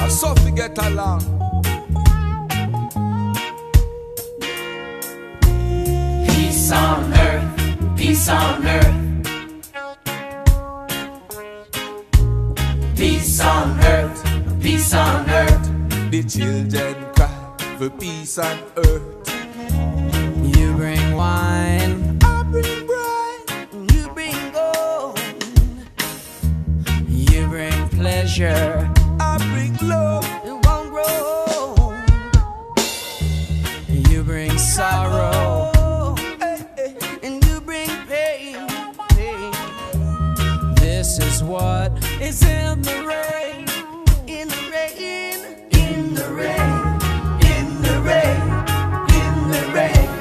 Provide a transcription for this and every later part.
so we get along. Peace on earth, peace on earth. Peace on earth, peace on earth. The children cry for peace on earth. You bring wine, I bring bright, you bring gold. You bring pleasure, I bring love. it won't grow. You bring sorrow, and you bring pain. This is what is in the rain, in the rain, In the rain, in the rain, in the rain.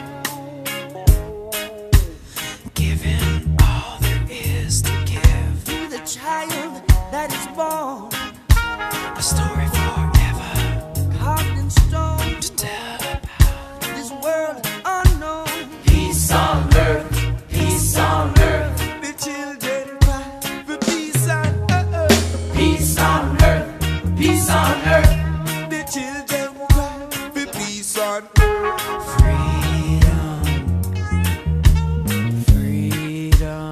giving all there is to give to the child that is born. A story forever carved in stone to tell about this world unknown. Peace on earth, peace on earth. The children cry for peace on earth. Peace on earth, peace on earth. The children cry for peace on earth. Freedom, freedom,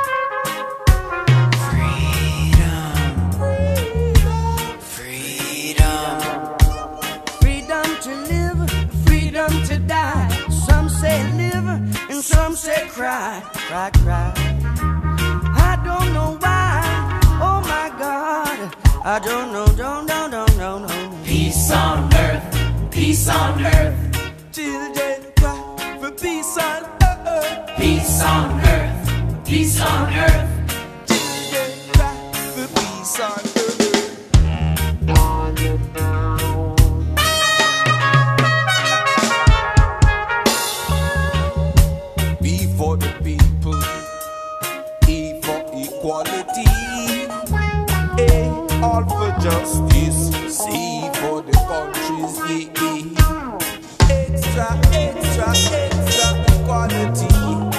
freedom, freedom. Freedom to live, freedom to die. Some say live and some say cry, cry, cry. I don't know why, oh my God, I don't know, don't know. Peace on earth, peace on earth. Children cry for peace on earth. Peace on earth, peace on earth. Children cry for peace on earth. B for the people, E for equality, A all for justice, C for the country's extra, extra, extra equality.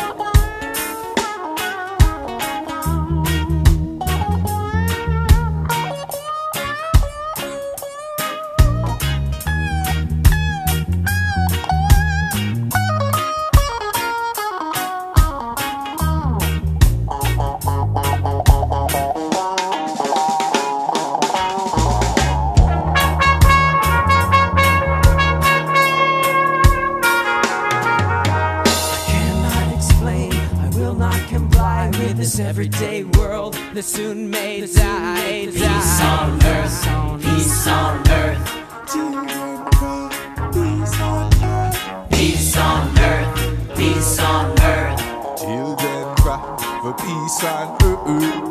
With this everyday world that soon may die. Peace on earth, peace on earth. Children cry peace on earth. Peace on earth, peace on earth. Children cry for peace on earth.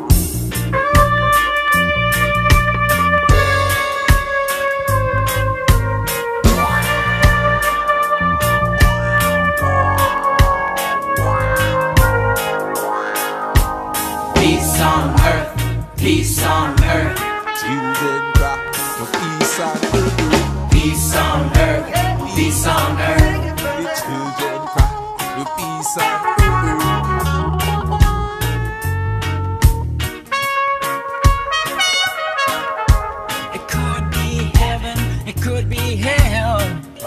Peace on earth, peace on earth. Children cry for peace on earth. Peace on earth, peace on earth. The children cry for peace on earth. It could be heaven, it could be hell.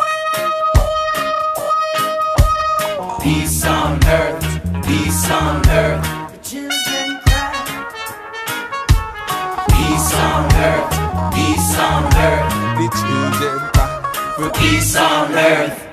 Peace on earth, peace on earth. Children cry. Peace on earth, peace on earth. The children cry for Peace on earth.